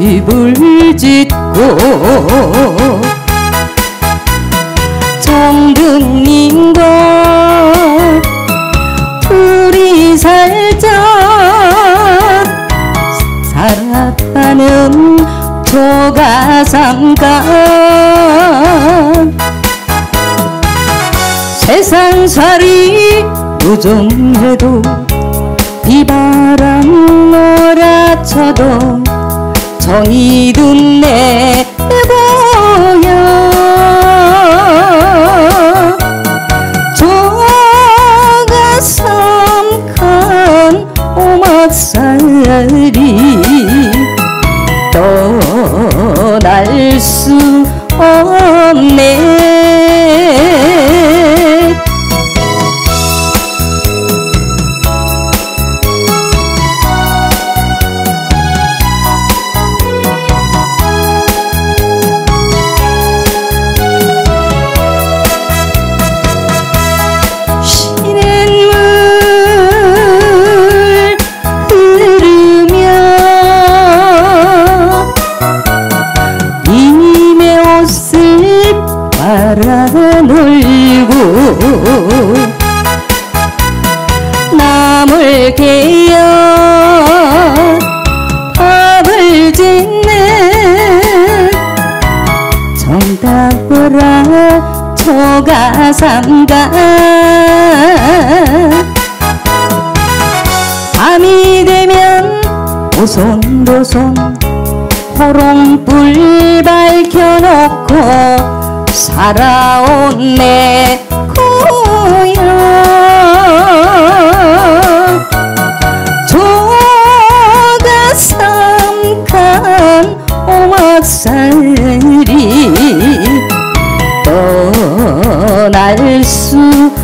집을 짓고 정든님과 둘이 살자 살아가는 조가삼간 세상살이 무정해도 비바람 몰아쳐도 정이 둔내 보여 조가삼간 오막살이 떠날 수 없네. 놀고 나물 개어 밥을 짓는 정다보라 조가삼간 밤이 되면 오손도손 호롱불 밝혀놓고 살아온 내 고향 조가삼간 오막살이 떠날 수